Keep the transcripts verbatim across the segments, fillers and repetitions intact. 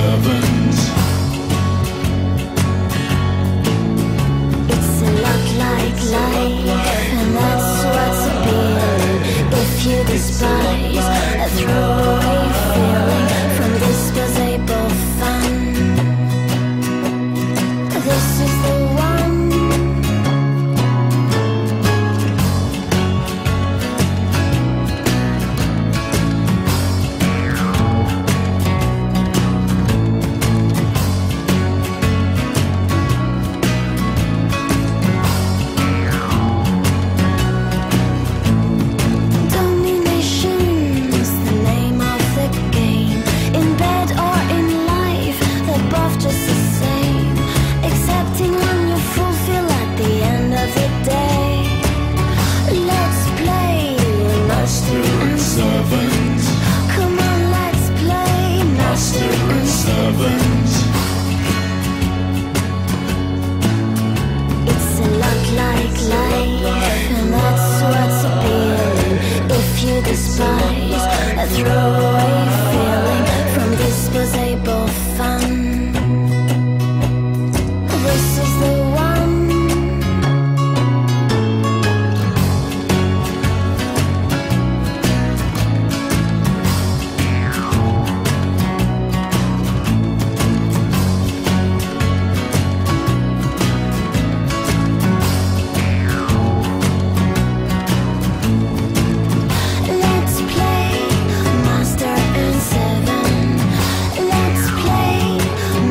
servant. It's a lot like life, and that's what's appealing. If you despise a throwaway feeling from disposable fun, this is the one. A throwaway feeling from disposable fun. This is the one. Let's play master and seven. Let's play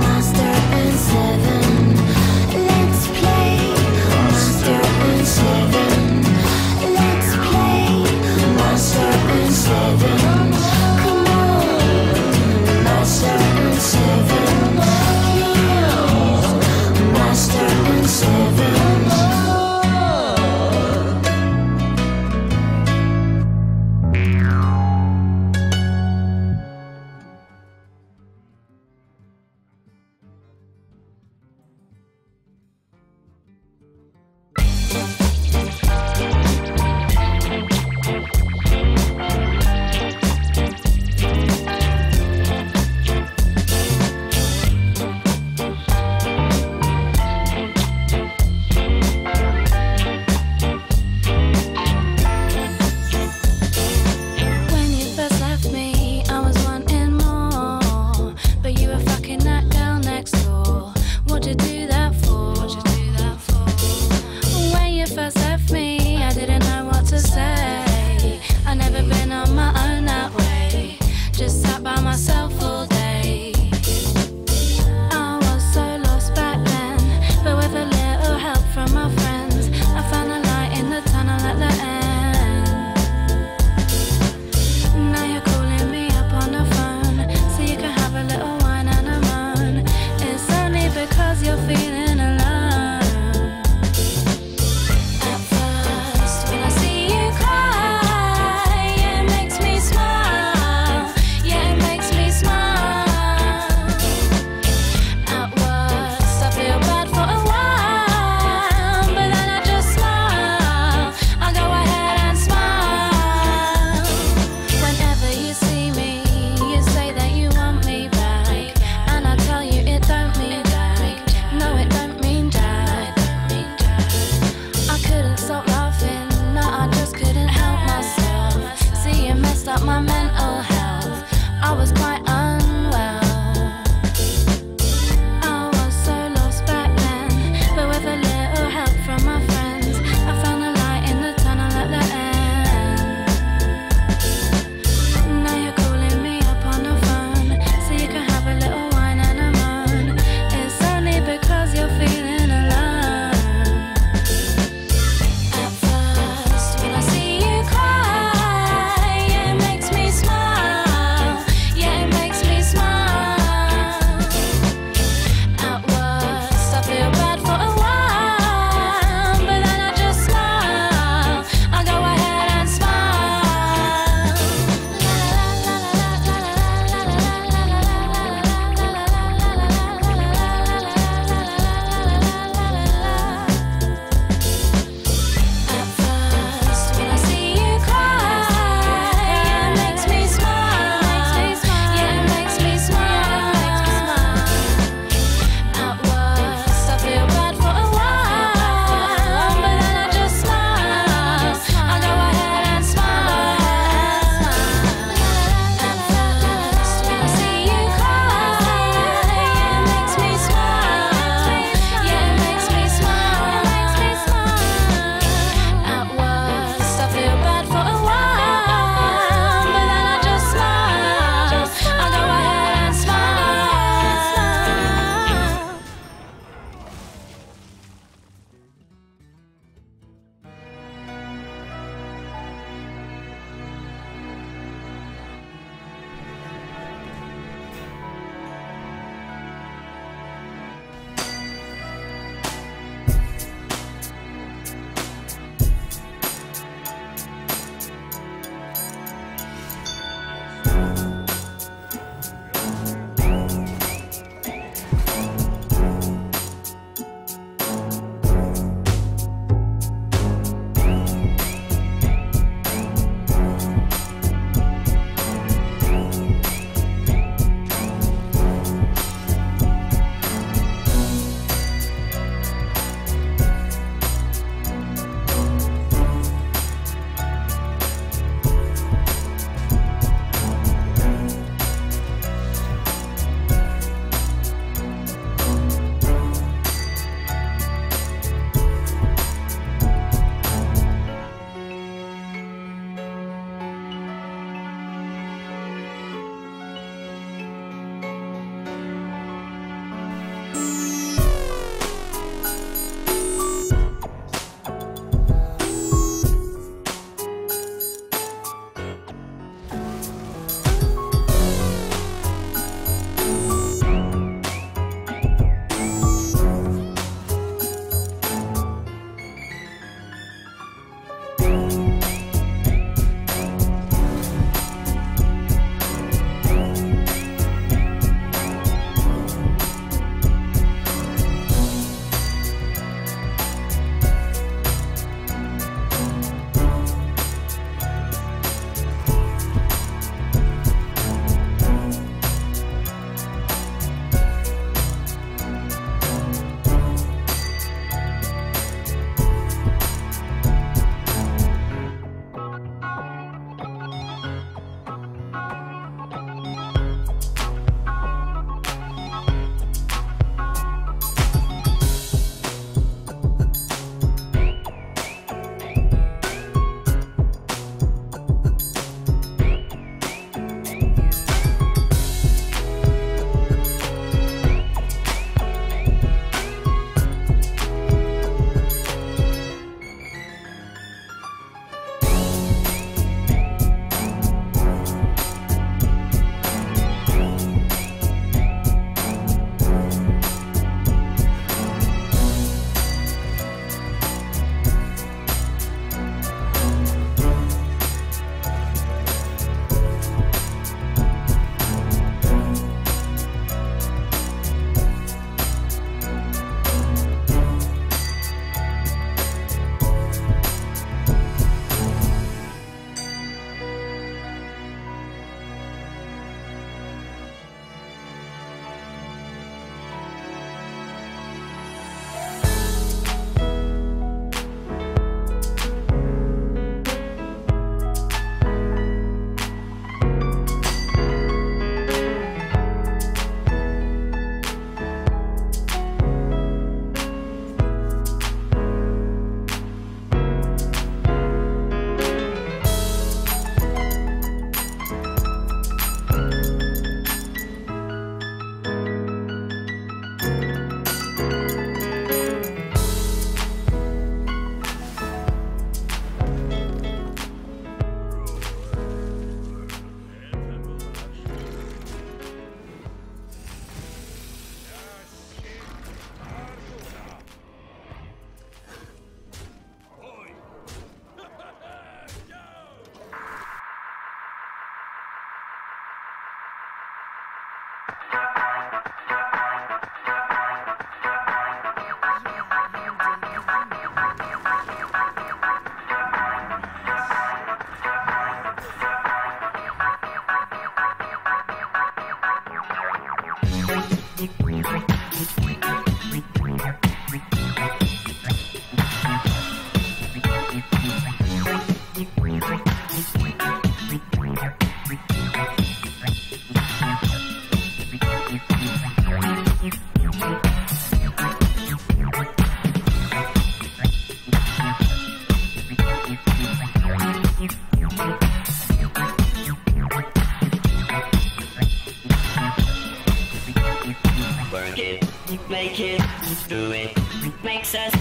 Make it, do it, makes us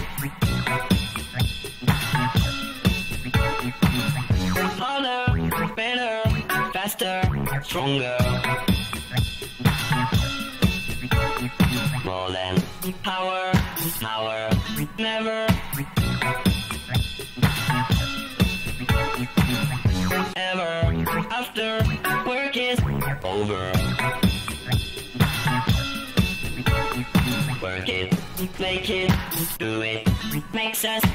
harder, better, faster, stronger. More than power, power, never ever after work is over. Work it, make it, do it, makes us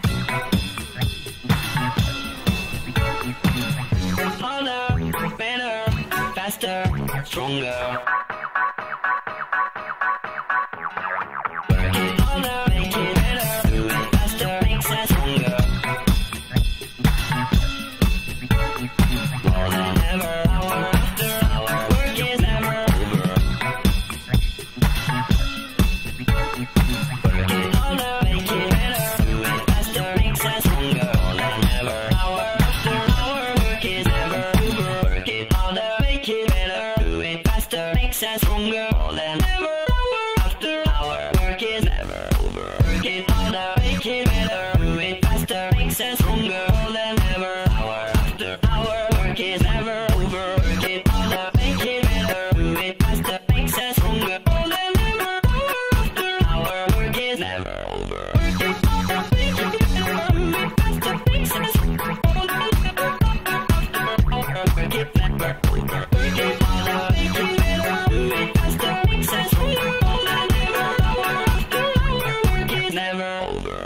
harder, better, faster, stronger. Work it harder, make it better, do it faster, makes us stronger. More than ever, hour after hour, work is never over. Work it harder, make it better, do it faster, makes us stronger. More than ever, hour after hour, work is never over. Work it harder, make it better, do it faster, makes us stronger. More than ever, hour after hour, work is never over. Work it harder, make it better, do it faster, makes us stronger. More than ever, hour after hour, work is never over. Work it harder, make it better, do it faster, makes us stronger. More than ever, hour after hour, work is never over. Work it harder, make it better, do it faster, makes us stronger. More than ever, hour after hour, work is never over. Work it harder, make it better, do it faster, makes us stronger. More than ever, hour after hour, work is never over.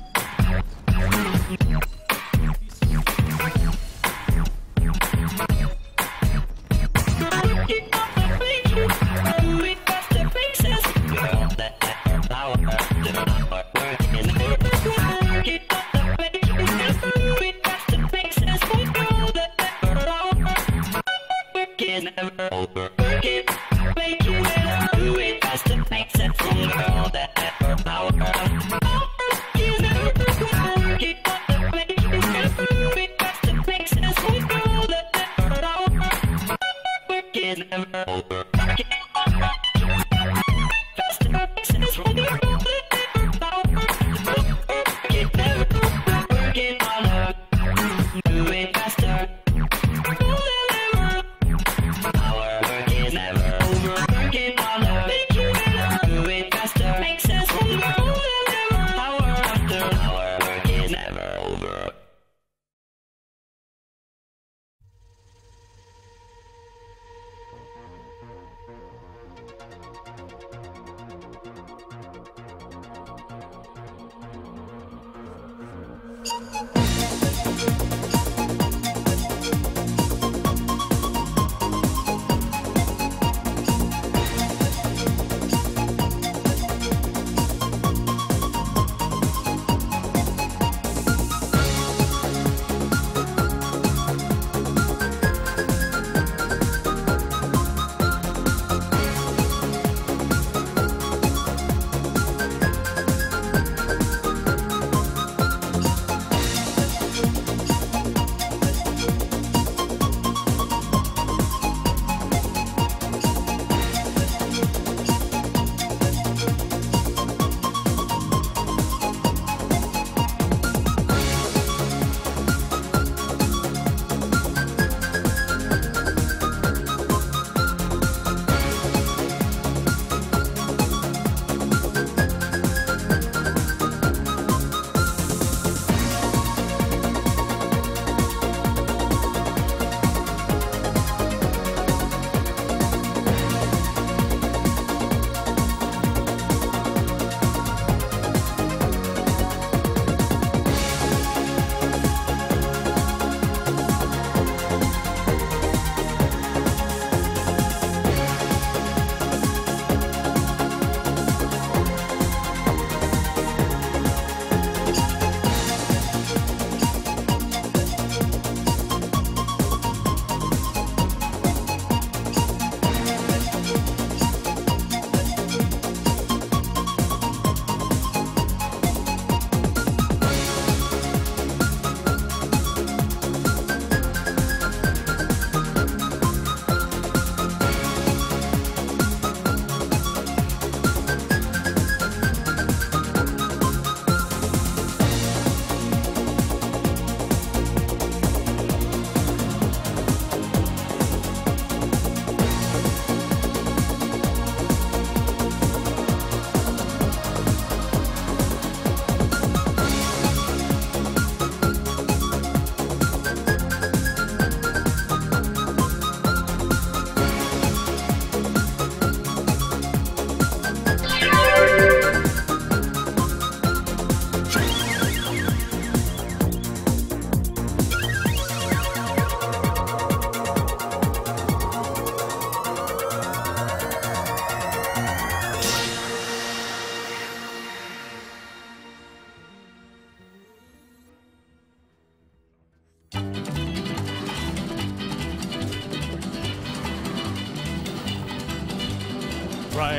Never over. Work it, make it better, do it faster, makes it stronger. All that effort, power, work is never over. Work it, make it better, do it faster, makes it stronger. All that effort, power, work is never over. Work it faster, makes it stronger. All that effort, power, work it never over. Work it harder, do it faster.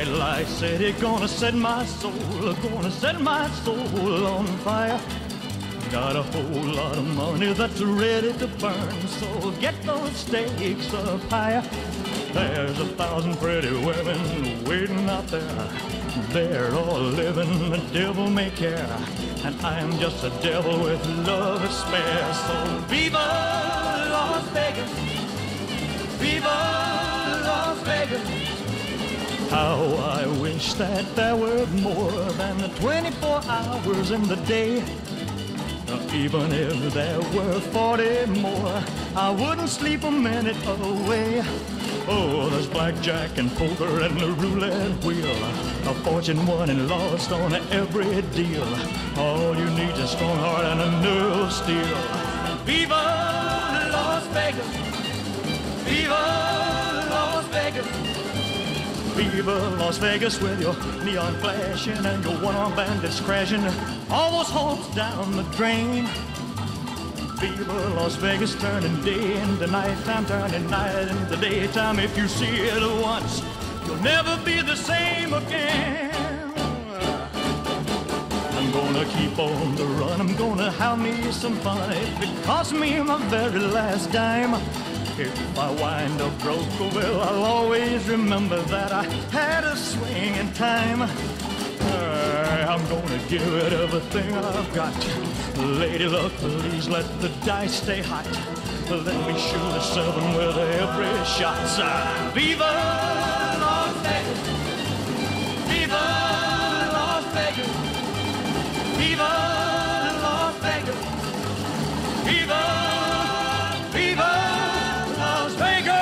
white light city, gonna set my soul, gonna set my soul on fire. Got a whole lot of money that's ready to burn, so get those stakes up higher. There's a thousand pretty women waiting out there. They're all living the devil may care, and I'm just a devil with love to spare. So viva Las Vegas, viva Las Vegas. How I wish that there were more than the twenty-four hours in the day. Even if there were forty more, I wouldn't sleep a minute away. Oh, there's blackjack and poker and the roulette wheel, a fortune won and lost on every deal. All you need is a strong heart and a nerve of steel. Viva Las Vegas, viva Las Vegas, viva Las Vegas with your neon flashing and your one-armed bandits crashing, all those hopes down the drain. Viva Las Vegas, turning day into nighttime, turning night into daytime. If you see it once, you'll never be the same again. I'm gonna keep on the run, I'm gonna have me some fun. If it costs me my very last dime, if I wind up broke, well, I'll always remember that I had a swing in time. Uh, I'm gonna give it everything I've got. Lady luck, please let the dice stay hot. Let me shoot a seven with every shot. Uh, Viva Las Vegas, viva Las Vegas, viva Las Vegas, viva, viva Las Vegas.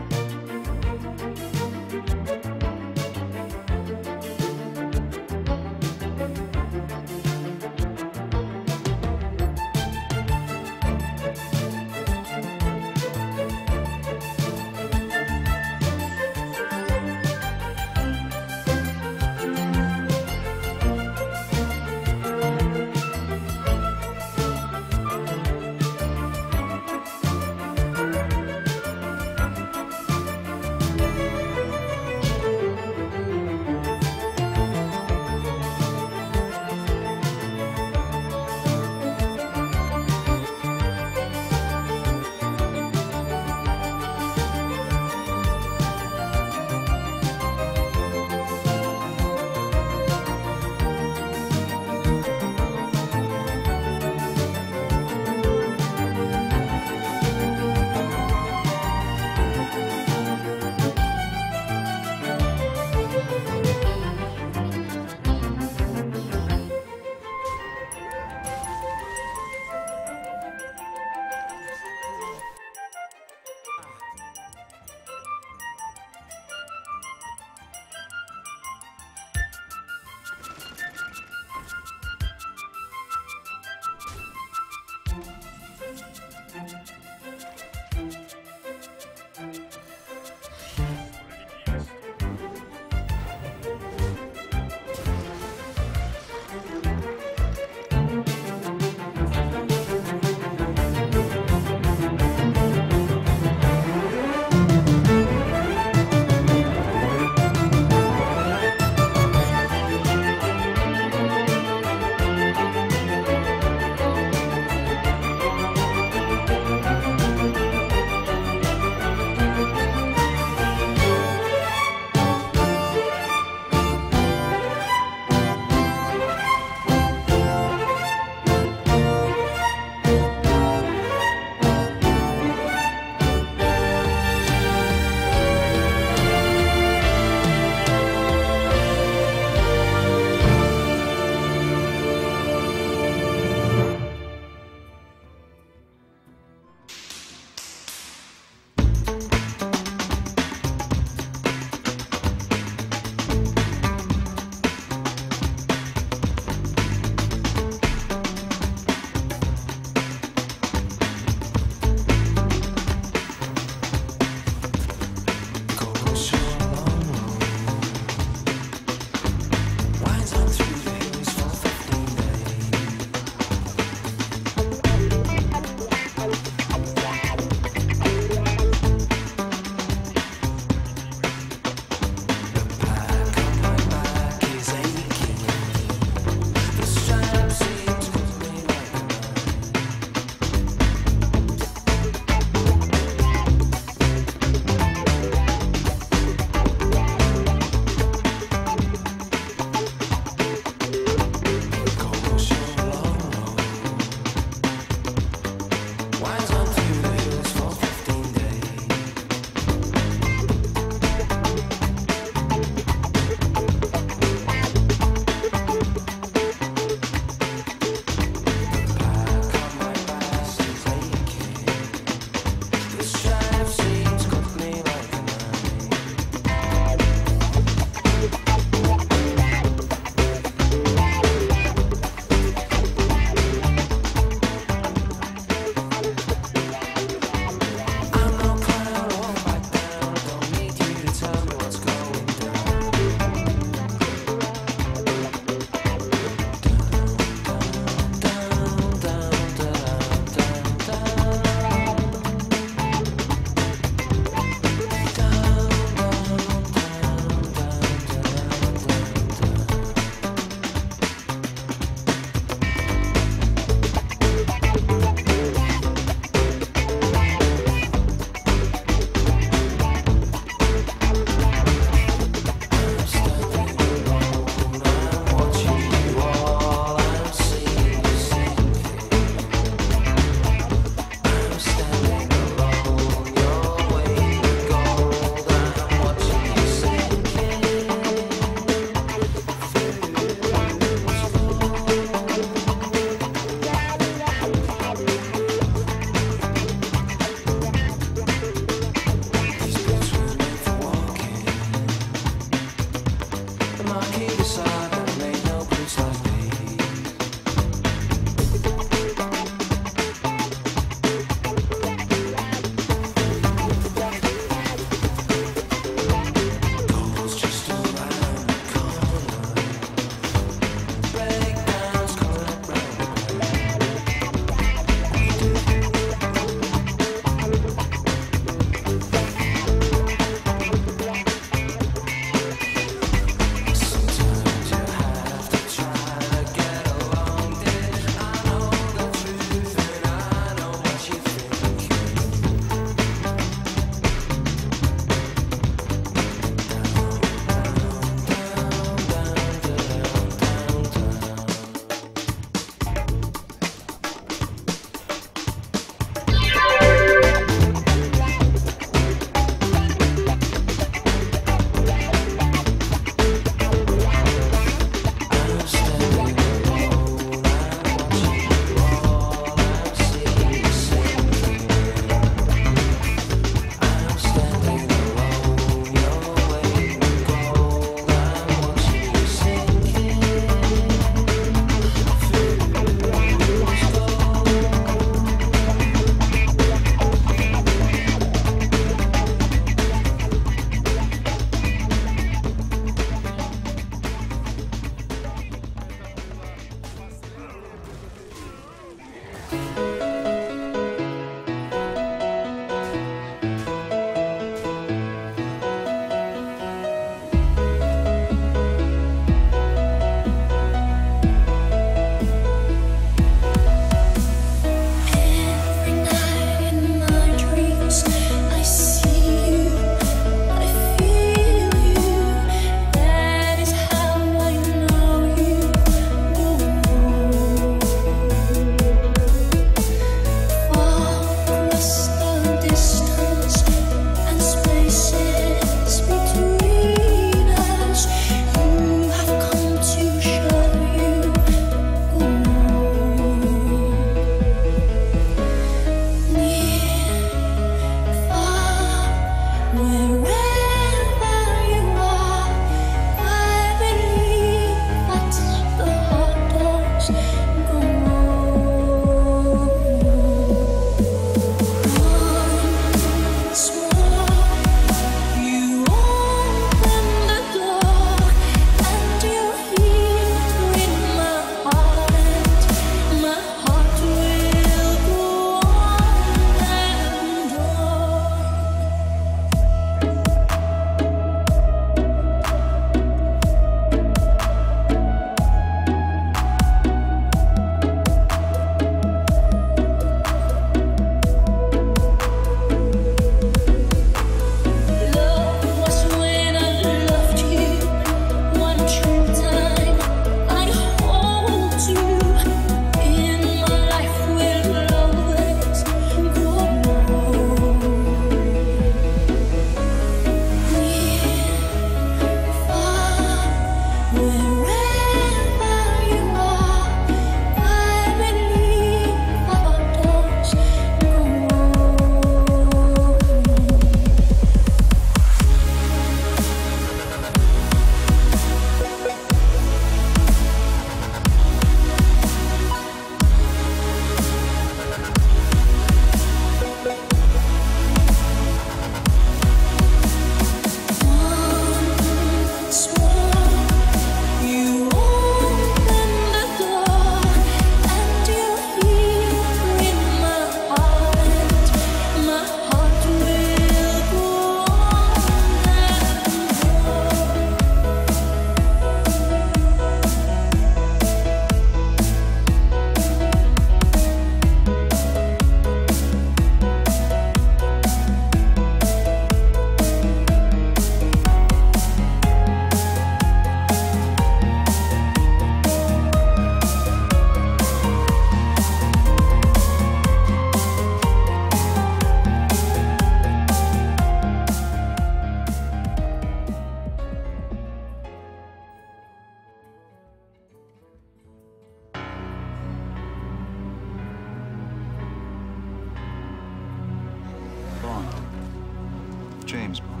James Bond.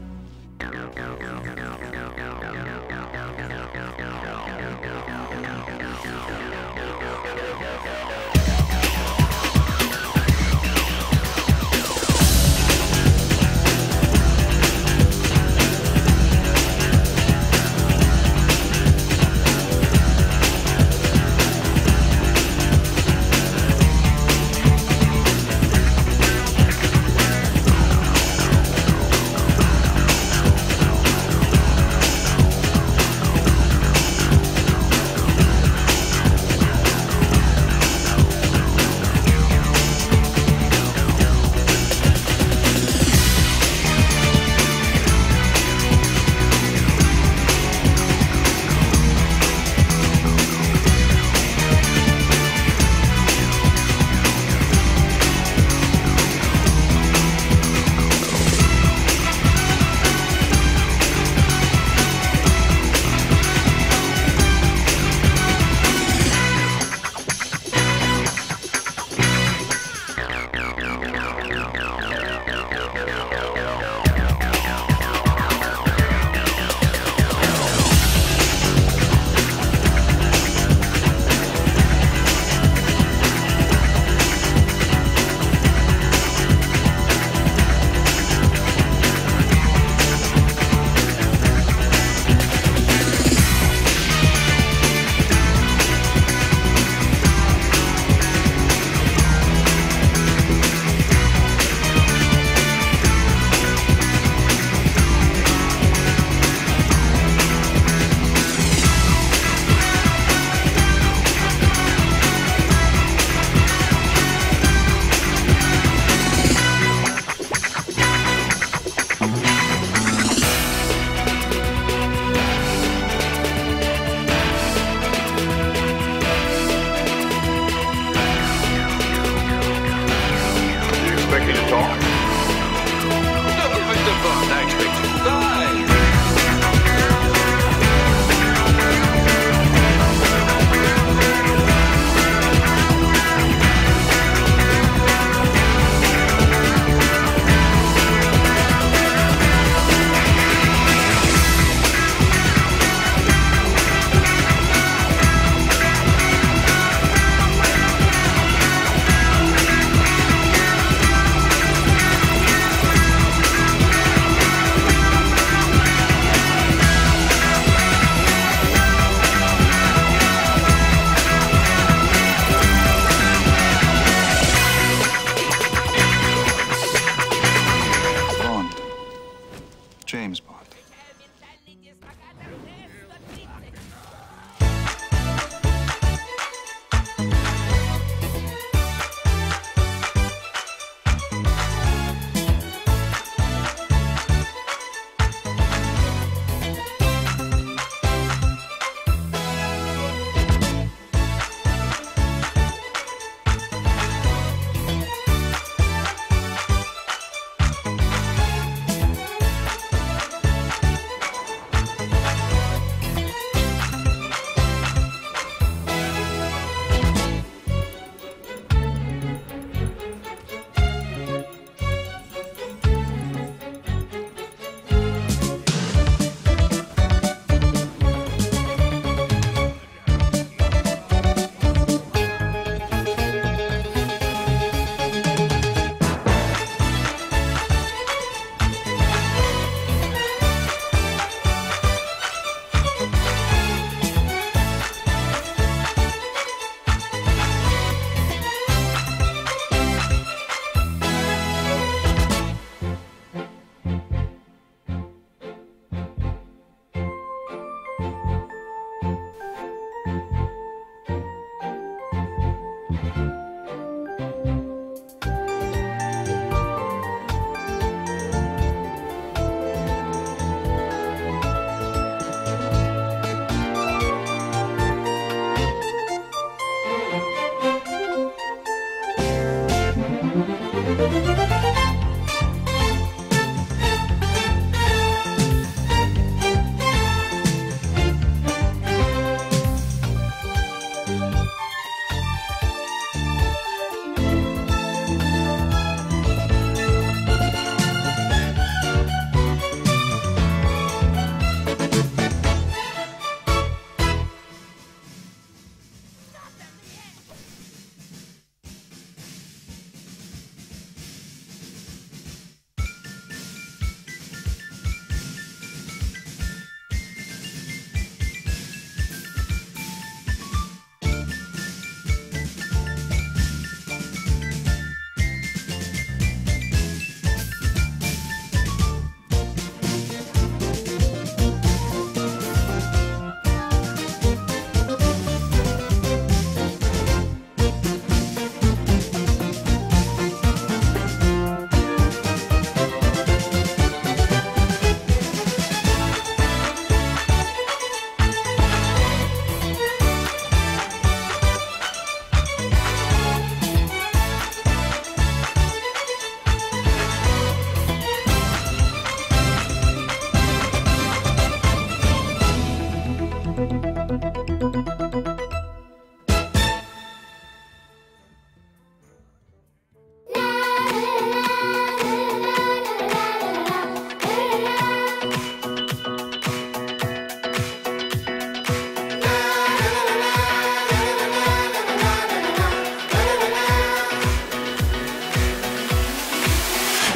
James Bond.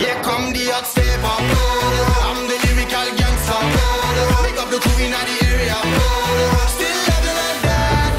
Here come the hot stepper. I'm the lyrical gangster. Pick up the crew in the area. Still love you like that.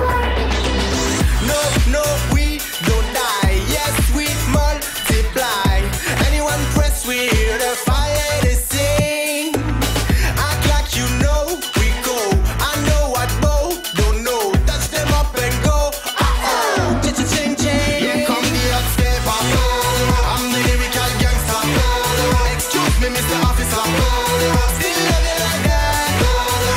No, no, we don't die. Yes, we multiply. Anyone press with the fire they sing. Act like you know we go. I know what Bo don't know. Touch them up and go. Uh-oh, ching ching. Here come the hot stepper. I'm the lyrical gangster. Excuse me, Mister Officer. Still love you like that.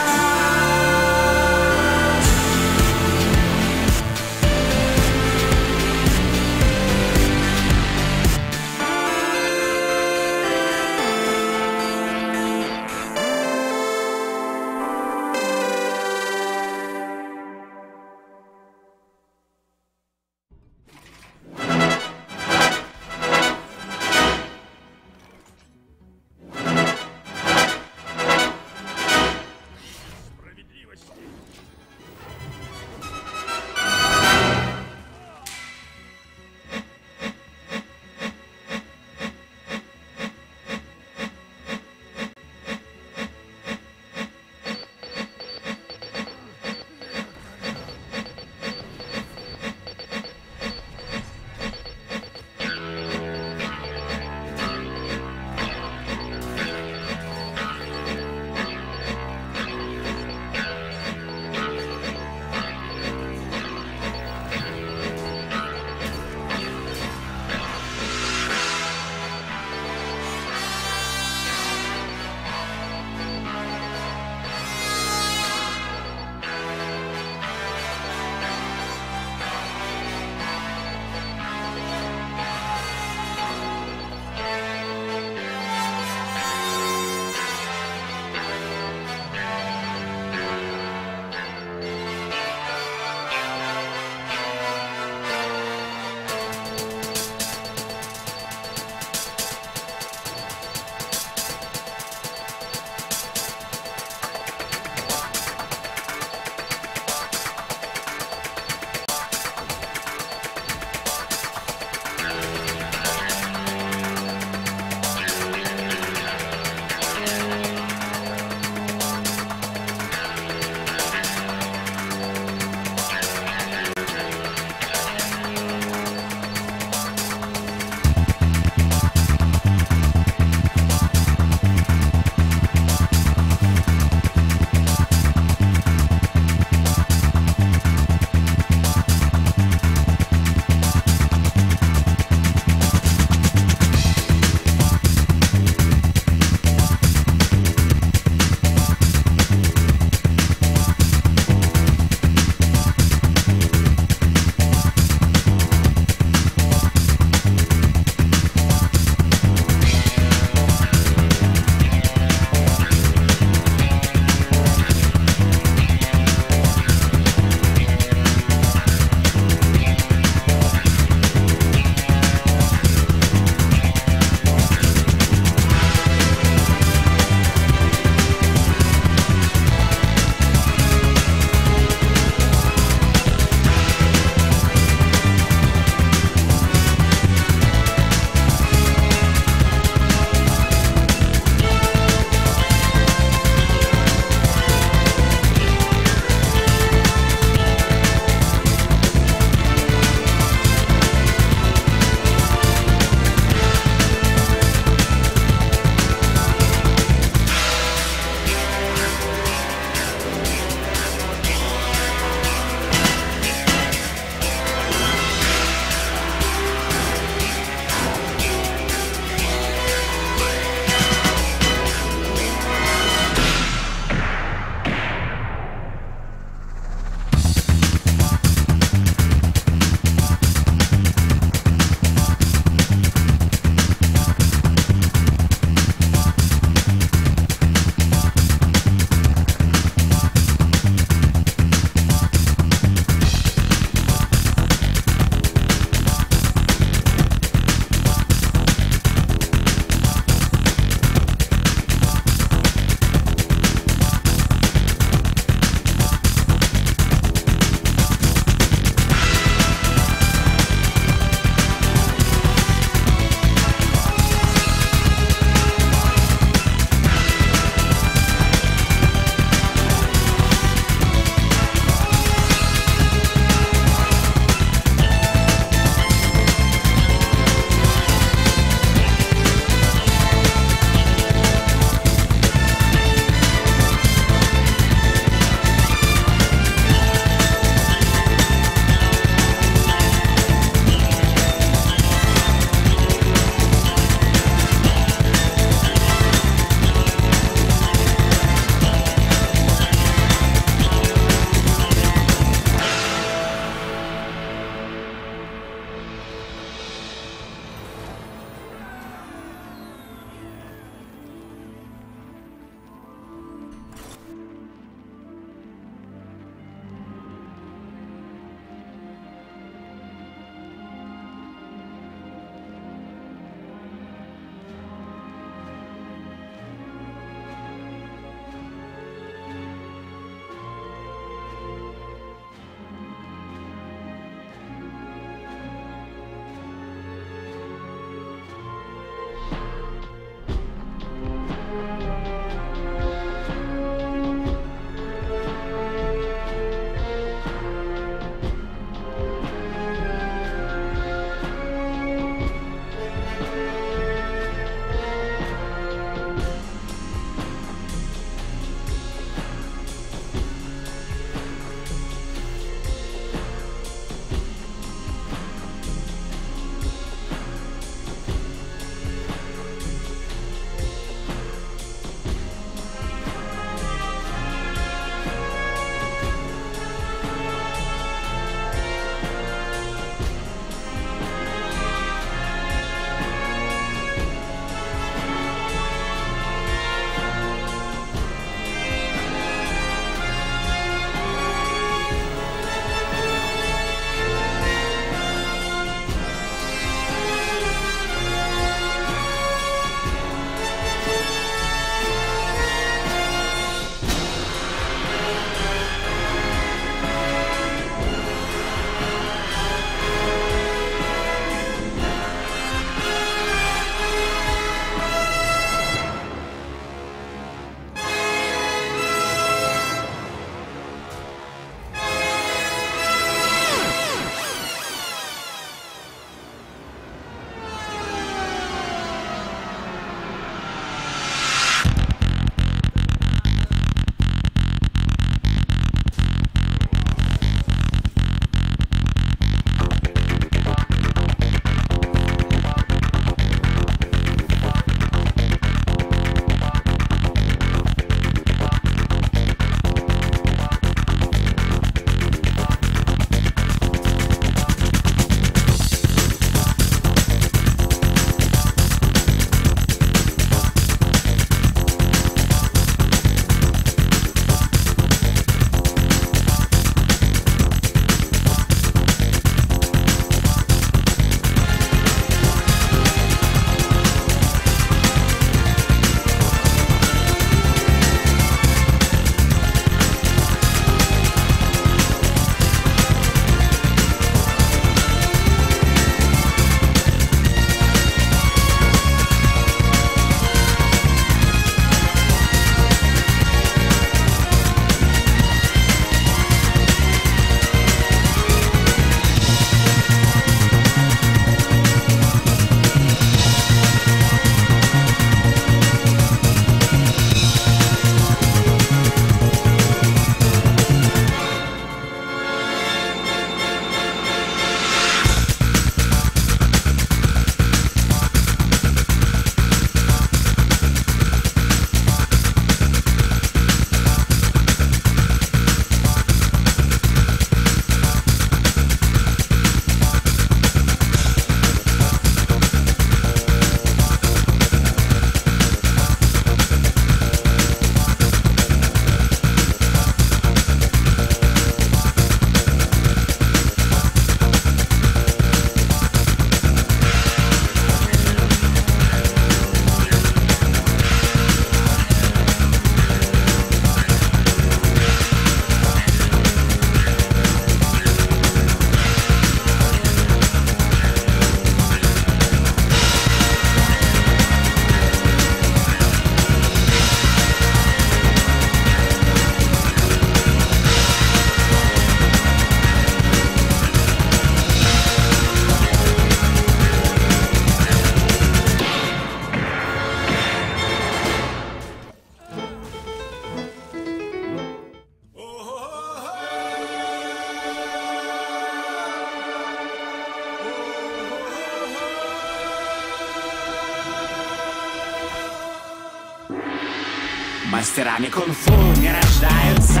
Мастерами кунг-фу не рождаются,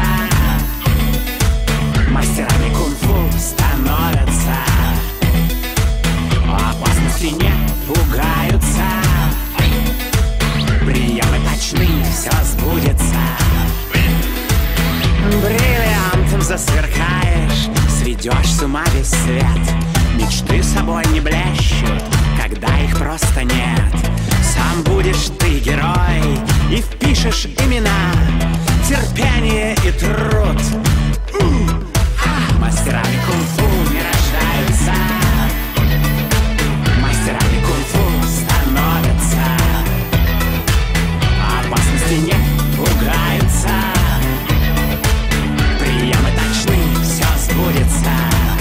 мастерами кунг-фу становятся. Опасности не пугаются, приемы точны, все сбудется. Бриллиантом засверкаешь, сведешь с ума весь свет. Мечты собой не блещут, когда их просто нет. Сам будешь ты герой и впишешь имена, терпение и труд. Мастерами кунг-фу не рождаются, мастерами кунг-фу становятся. Опасности не пугаются, приемы точны, все сбудется.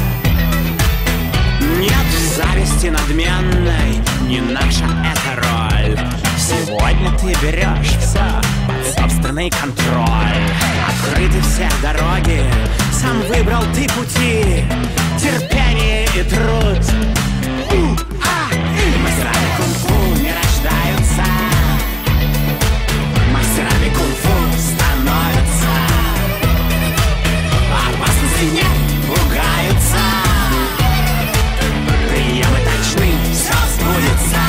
Нет зависти надменной, не наша эта роль. Сегодня ты берешь все под собственный контроль. Открыты все дороги, сам выбрал ты пути, терпение и труд. У-а! Мастерами кунг-фу не рождаются, мастерами кунг-фу становятся. Опасности не пугаются, приемы точны, все сбудется.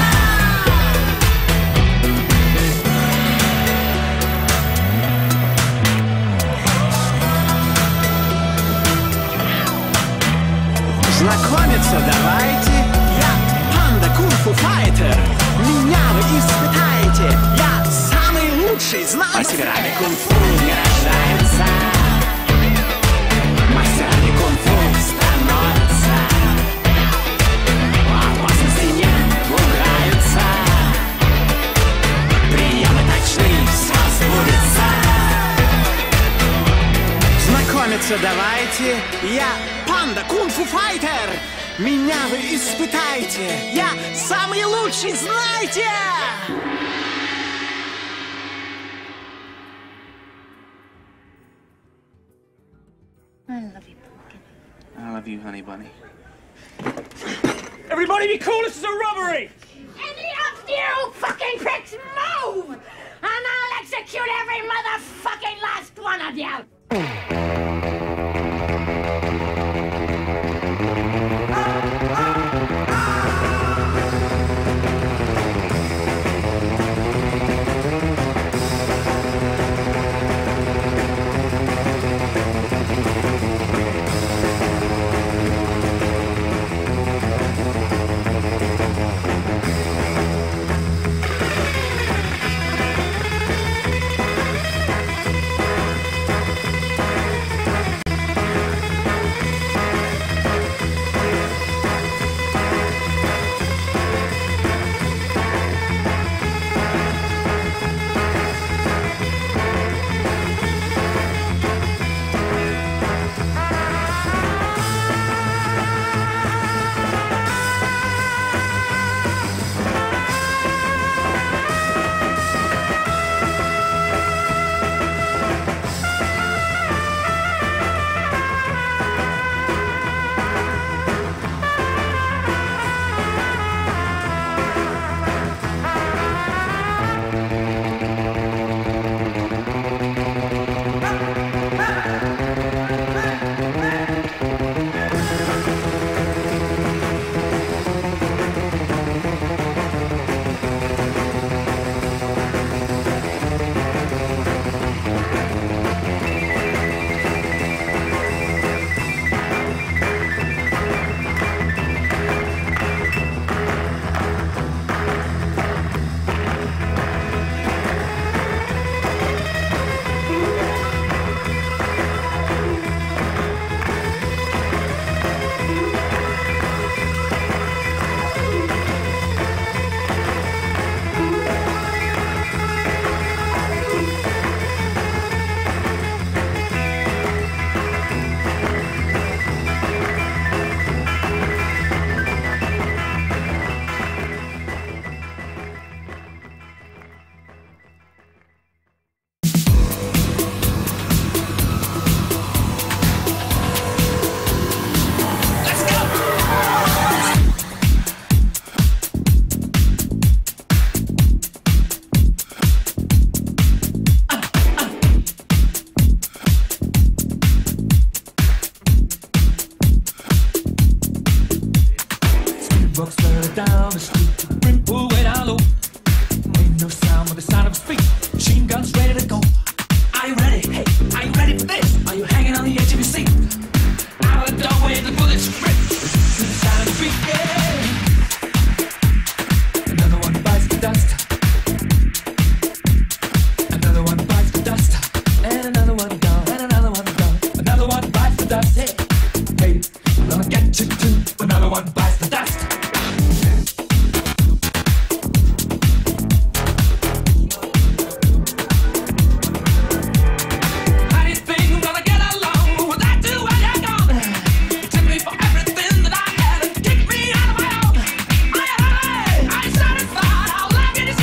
Знакомиться давайте, я панда кунг-фу файтер. Меня вы испытаете, я самый лучший, знаете. Мастерами кунг-фу не рождаются, мастерами кунг-фу становятся. Опасности не пугаются, приемы точны, все сбудется. Знакомиться давайте, я панда кунг-фу файтер. Меня вы испытаете, я самый лучший, знаете. I love you, Pumpkin. I love you, honey bunny. Everybody be cool, this is a robbery! Any of you fucking pricks move! And I'll execute every motherfucking last one of you! Ooh, way down low. Ain't no sound but the sound of his feet. Machine guns ready to go. Are you ready? Hey, are you ready for this? Are you hanging on the edge of your seat? Out of the doorway, the bullets rip. To the sound of the beat, yeah. Another one bites the dust. Another one bites the dust. And another one gone. And another one gone. Another one bites the dust. Hey, hey, I'm gonna get you too. Another one bites the dust. Satisfied, I'll love you.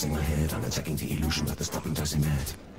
in my head, I'm attacking the illusion that the stopping doesn't matter.